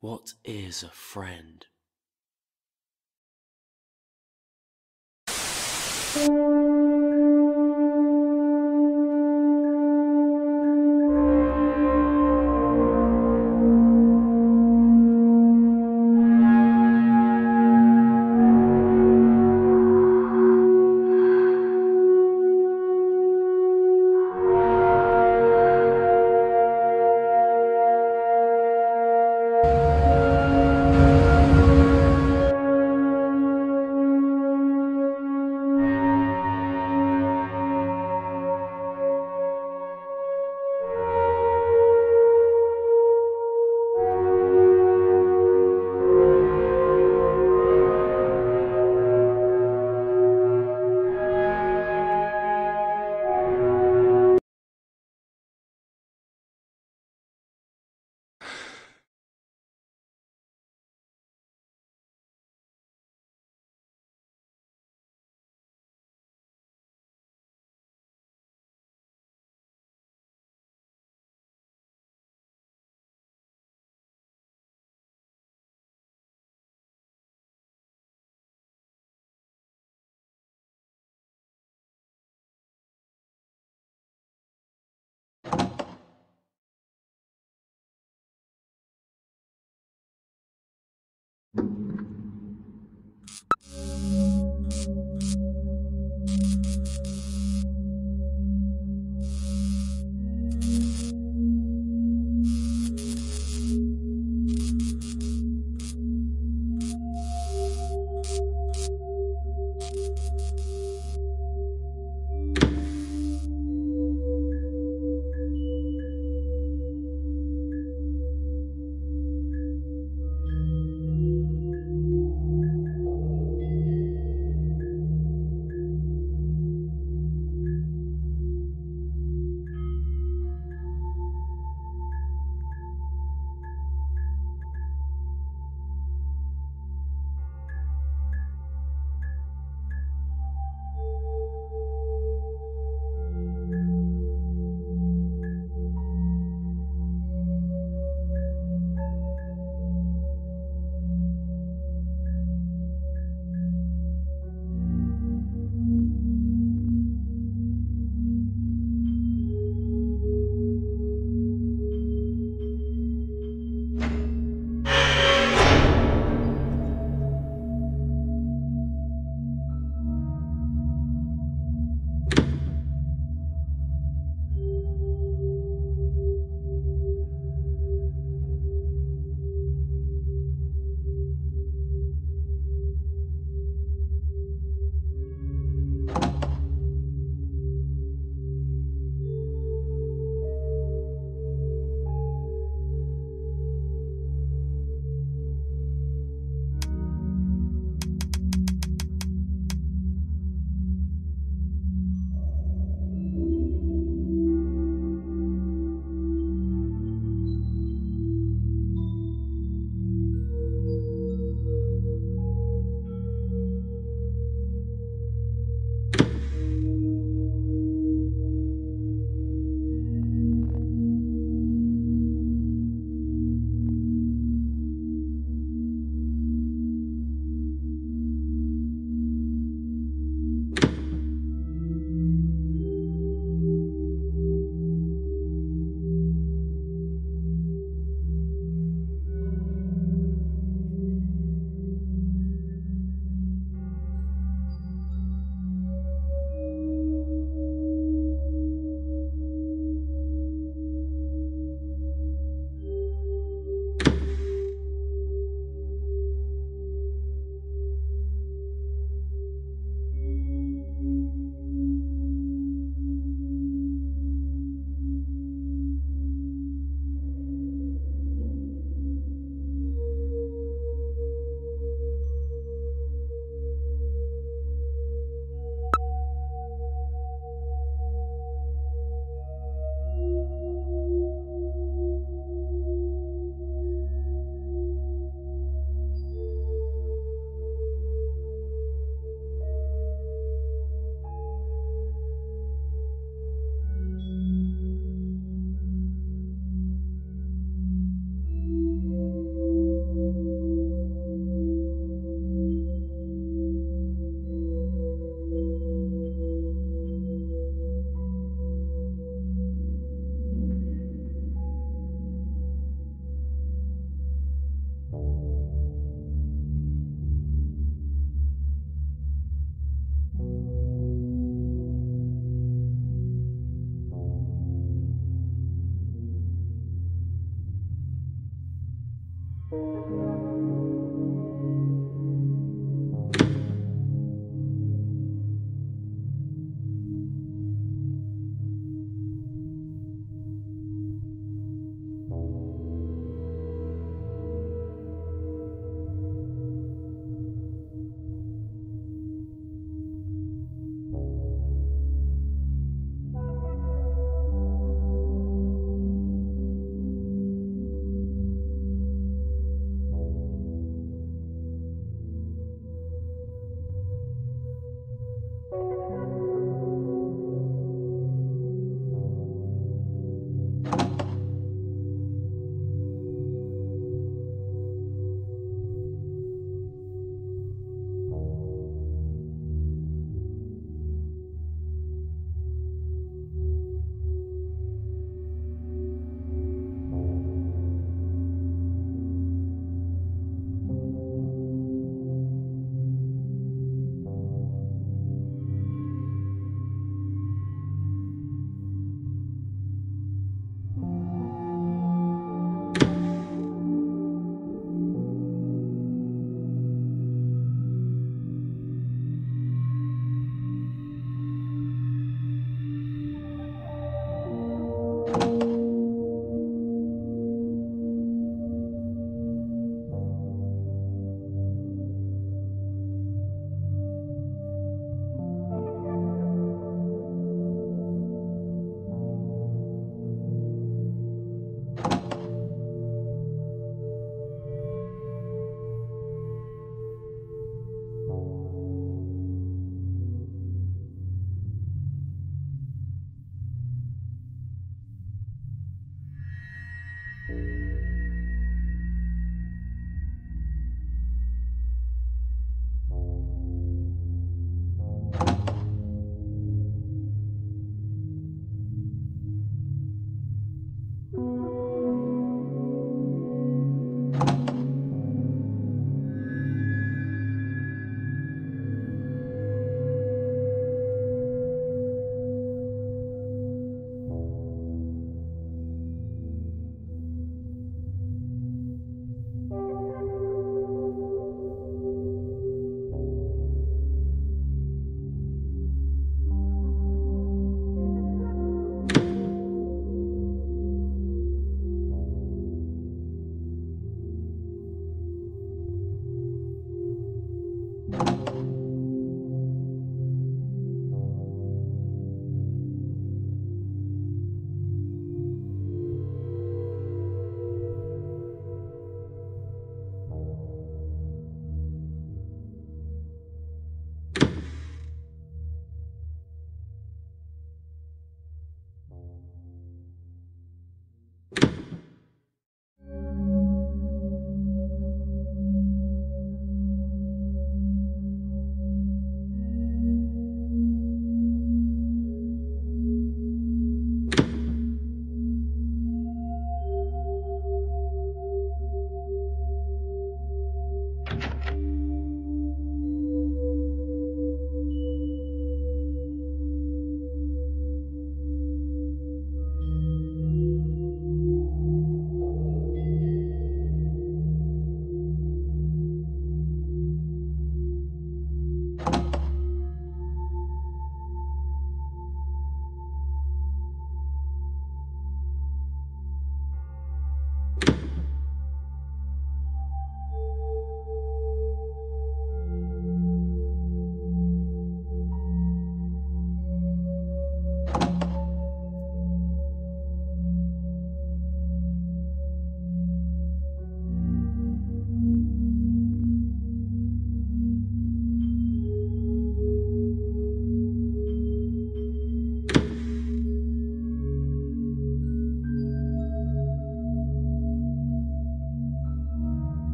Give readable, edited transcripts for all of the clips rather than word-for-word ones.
What is a friend?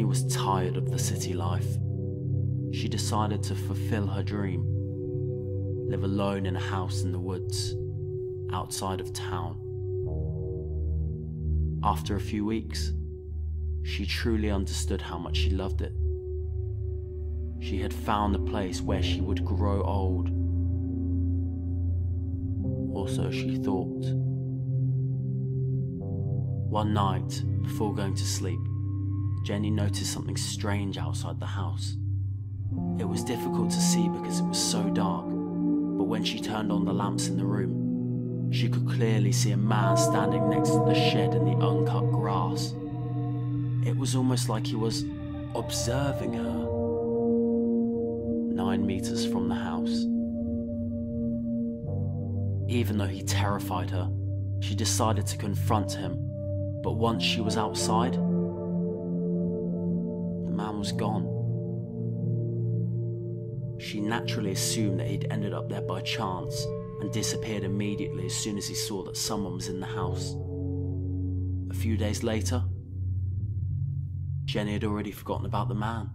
Jenny was tired of the city life. She decided to fulfill her dream, live alone in a house in the woods, outside of town. After a few weeks, she truly understood how much she loved it. She had found a place where she would grow old. Or so she thought. One night, before going to sleep, Jenny noticed something strange outside the house. It was difficult to see because it was so dark, but when she turned on the lamps in the room, she could clearly see a man standing next to the shed in the uncut grass. It was almost like he was observing her, 9 meters from the house. Even though he terrified her, she decided to confront him, but once she was outside, the man was gone. She naturally assumed that he'd ended up there by chance and disappeared immediately as soon as he saw that someone was in the house. A few days later, Jenny had already forgotten about the man.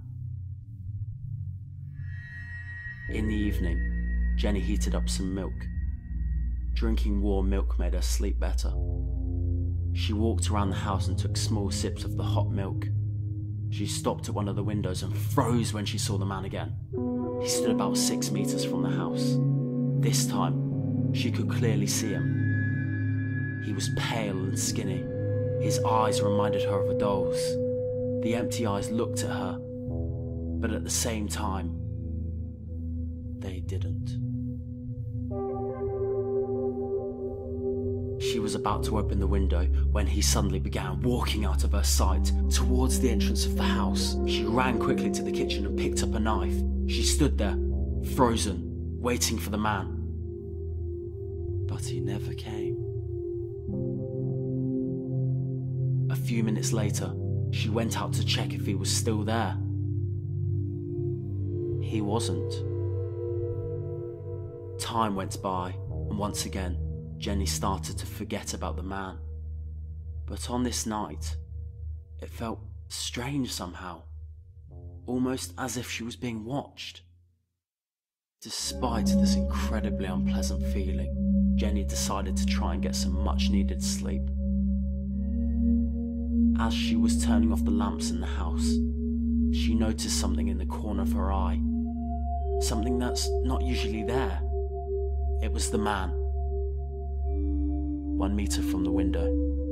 In the evening, Jenny heated up some milk. Drinking warm milk made her sleep better. She walked around the house and took small sips of the hot milk. She stopped at one of the windows and froze when she saw the man again. He stood about 6 meters from the house. This time, she could clearly see him. He was pale and skinny. His eyes reminded her of a doll's. The empty eyes looked at her, but at the same time, they didn't. She was about to open the window when he suddenly began walking out of her sight towards the entrance of the house. She ran quickly to the kitchen and picked up a knife. She stood there, frozen, waiting for the man. But he never came. A few minutes later, she went out to check if he was still there. He wasn't. Time went by, and once again, Jenny started to forget about the man. But on this night, it felt strange somehow, almost as if she was being watched. Despite this incredibly unpleasant feeling, Jenny decided to try and get some much-needed sleep. As she was turning off the lamps in the house, she noticed something in the corner of her eye. Something that's not usually there. It was the man, 1 meter from the window.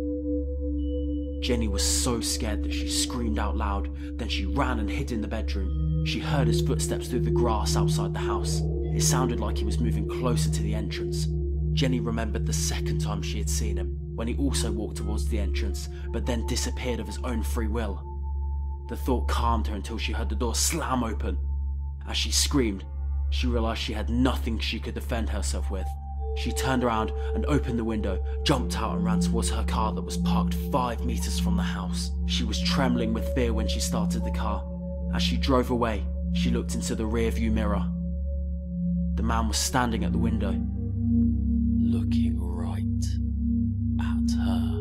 Jenny was so scared that she screamed out loud, then she ran and hid in the bedroom. She heard his footsteps through the grass outside the house. It sounded like he was moving closer to the entrance. Jenny remembered the second time she had seen him, when he also walked towards the entrance, but then disappeared of his own free will. The thought calmed her until she heard the door slam open. As she screamed, she realized she had nothing she could defend herself with. She turned around and opened the window, jumped out and ran towards her car that was parked 5 meters from the house. She was trembling with fear when she started the car. As she drove away, she looked into the rearview mirror. The man was standing at the window, looking right at her.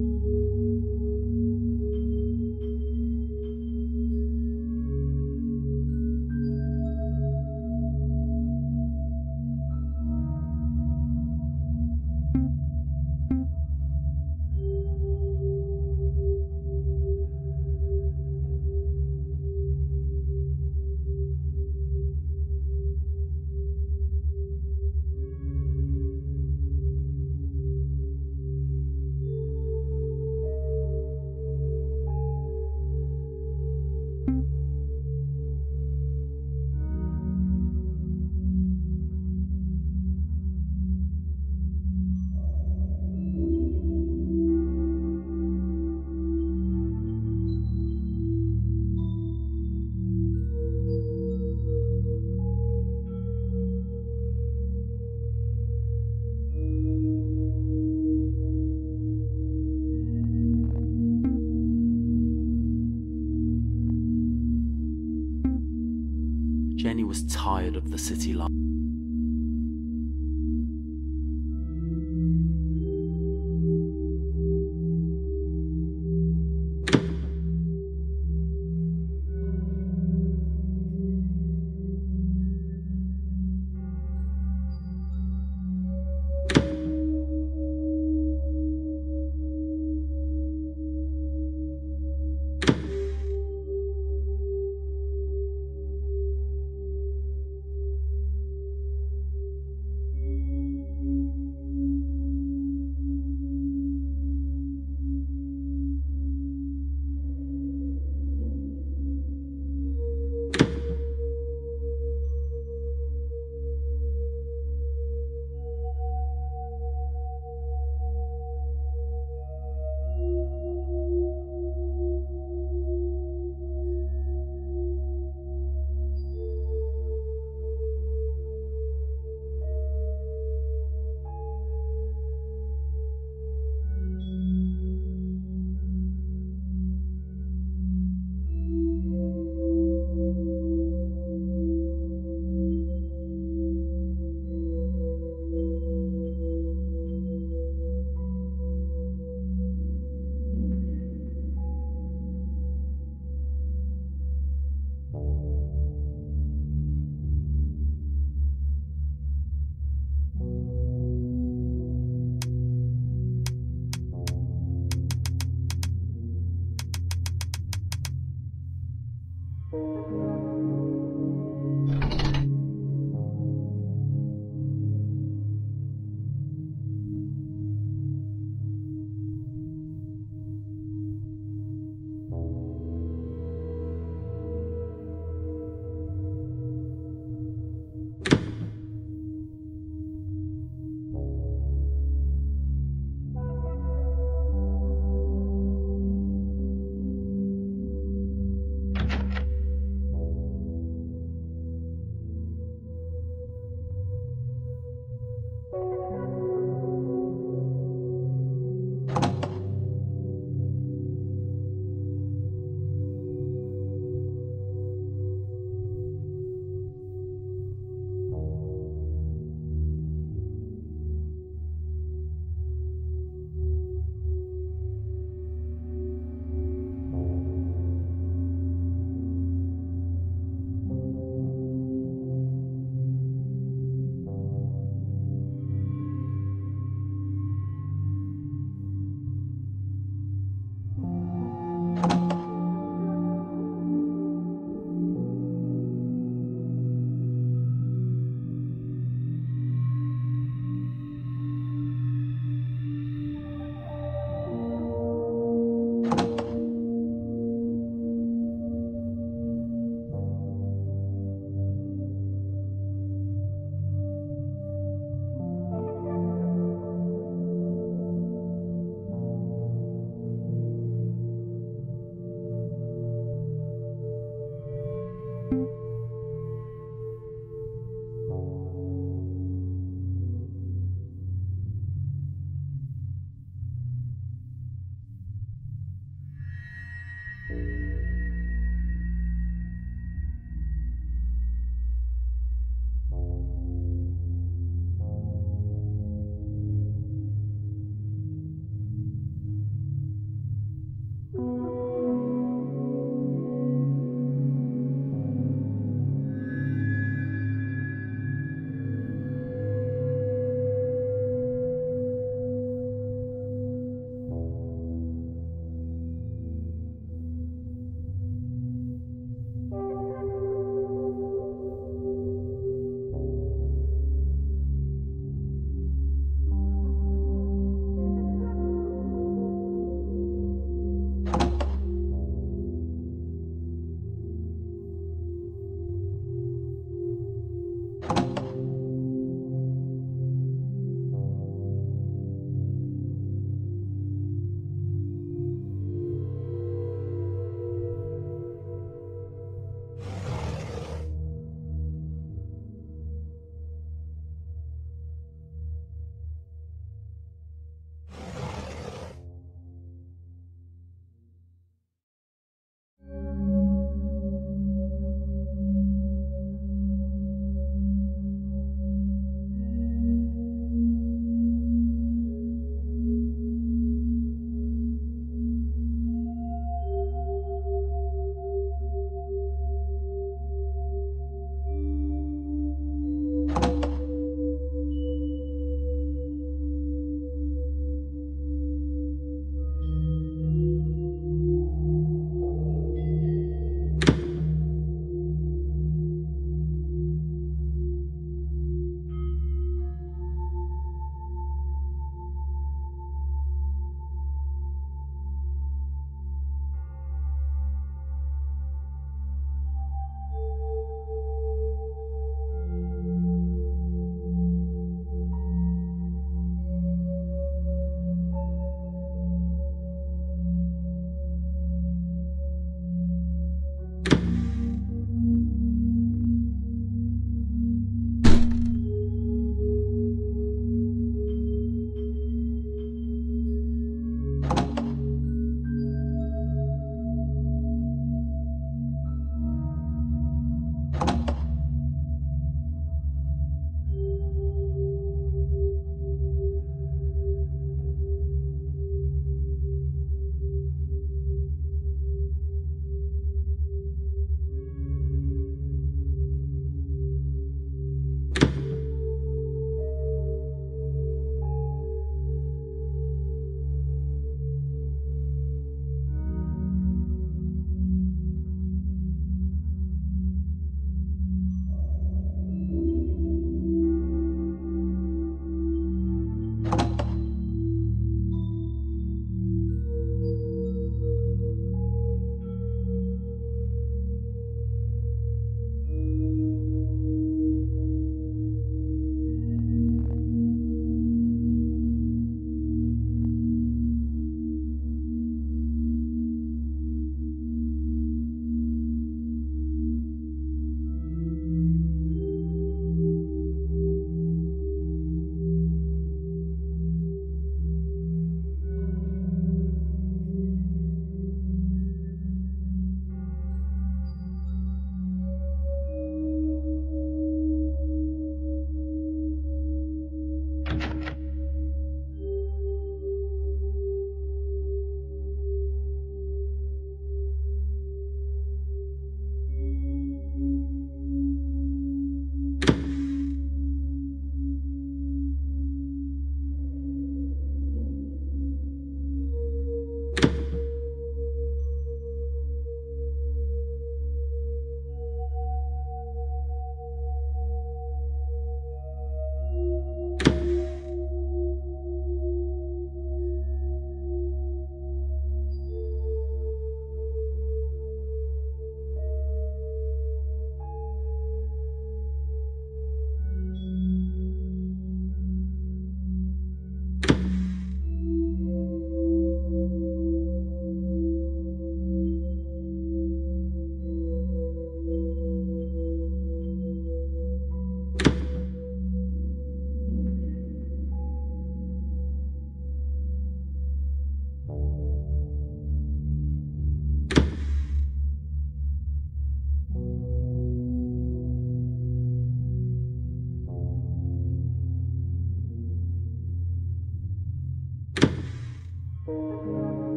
Jenny was tired of the city life.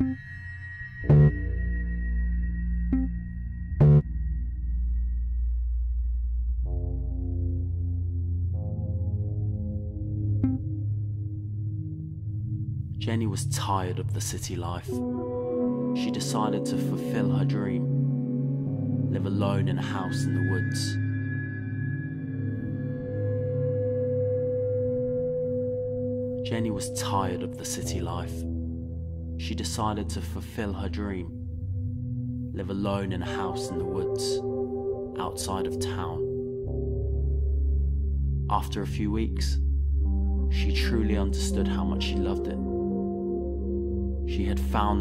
Jenny was tired of the city life. She decided to fulfill her dream, live alone in a house in the woods. Jenny was tired of the city life. She decided to fulfill her dream, live alone in a house in the woods, outside of town. After a few weeks, she truly understood how much she loved it. She had found